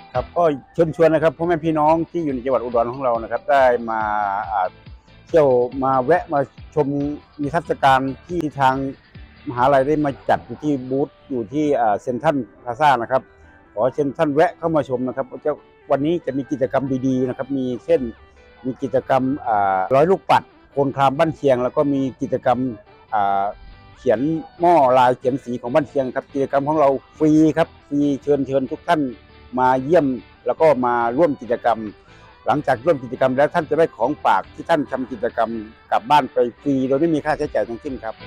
ครับก็เชิญชวนนะครับพ่อแม่พี่น้องที่อยู่ในจังหวัดอุดรของเรานะครับได้มาเที่ยวมาแวะมาชมนิทรรศการที่ทางมหาลัยได้มาจัดอยู่ที่บูธอยู่ที่เซ็นทรัลพลาซ่านะครับขอเชิญท่านแวะเข้ามาชมนะครับวันนี้จะมีกิจกรรมดีๆนะครับมีเช่นมีกิจกรรมร้อยลูกปัดโคนครามบ้านเชียงแล้วก็มีกิจกรรมเขียนหม้อลายเขียนสีของบ้านเชียงครับกิจกรรมของเราฟรีครับฟรีเชิญทุกท่านมาเยี่ยมแล้วก็มาร่วมกิจกรรมหลังจากร่วมกิจกรรมแล้วท่านจะได้ของฝากที่ท่านทำกิจกรรมกลับบ้านไปฟรีโดยไม่มีค่าใช้จ่ายทั้งสิ้นครับ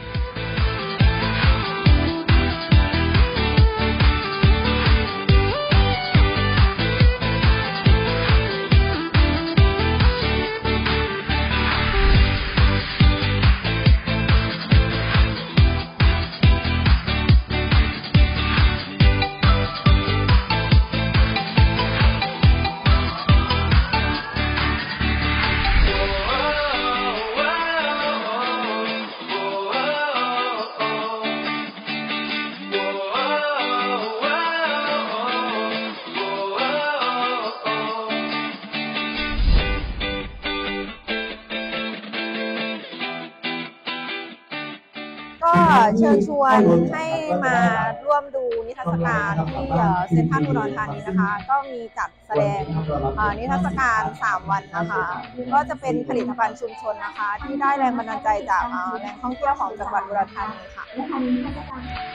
ก็เชิญชวนให้มาร่วมดูนิทรรศการที่เซ็นทรัลอุดรธานีนะคะ ก็มีจัดแสดงนิทรรศการ3 วันนะคะ ก็จะเป็นผลิตภัณฑ์ชุมชนนะคะที่ได้แรงบันดาลใจจากแหล่งท่องเที่ยวของจังหวัดอุดรธานีค่ะ